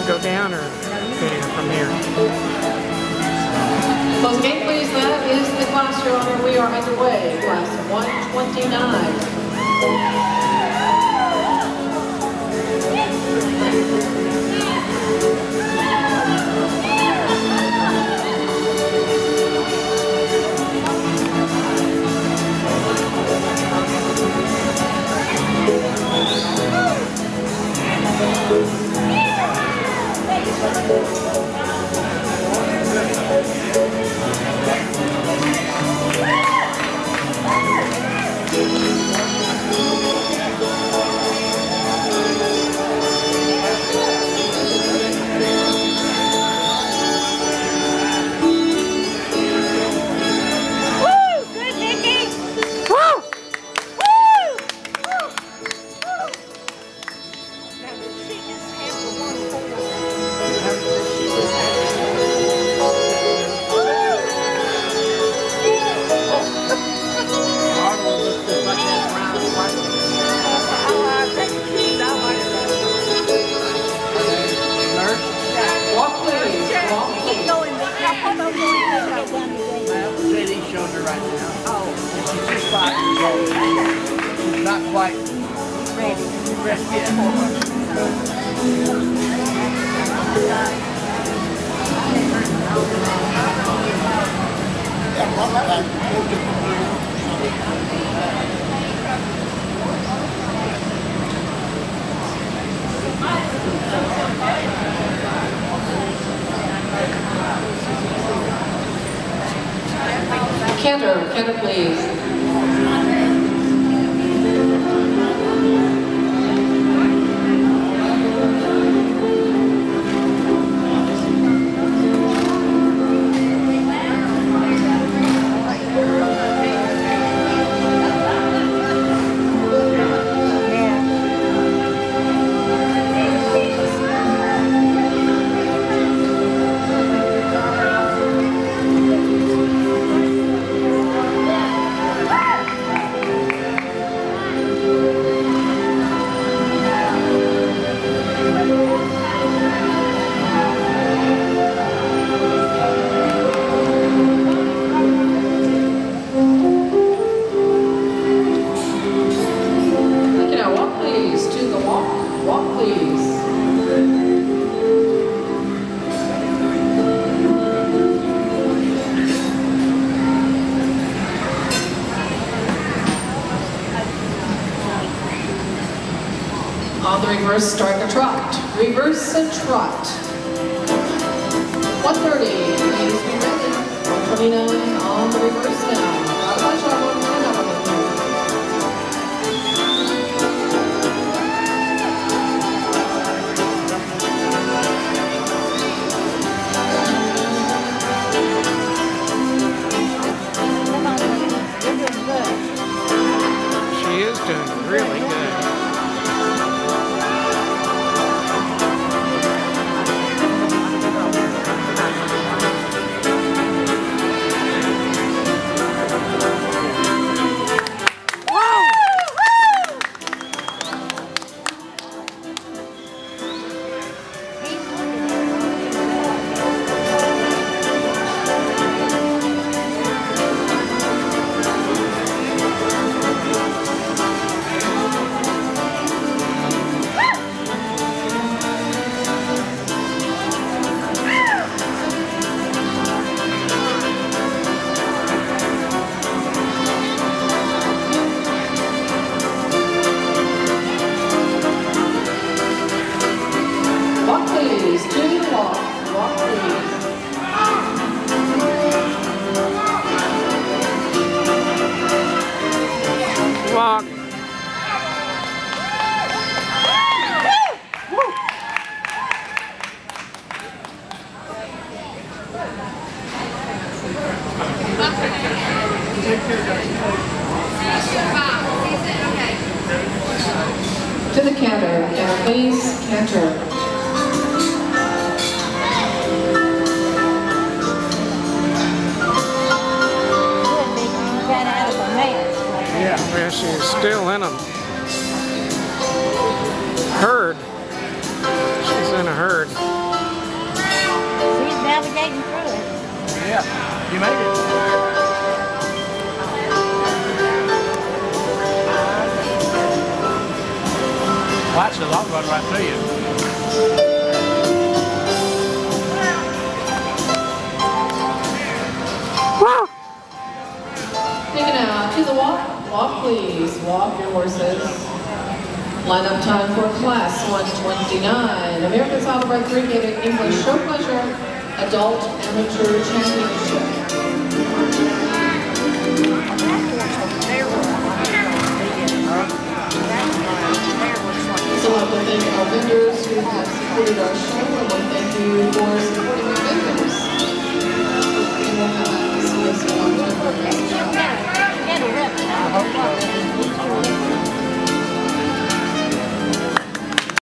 go down or from here? Close the gate, please. That is the class, Your Honor. We are underway. Class 129. She's not quite ready yet. Canter, please. On the reverse, start a trot. Reverse a trot. 130, please be ready. 129 on the reverse now. She is doing really good. Walk. To the canter, please, canter. Yeah, she's still in them. Herd. She's in a herd. skating through it. Yeah, you made it. Watch the long run right through you. Taking out to the walk. Walk, please. Walk your horses. Lineup time for class 129. American Saddlebred 3 Gated English Show Pleasure Adult Amateur Championship. So I want to thank our vendors who have supported our show, and I want to thank you for supporting our vendors.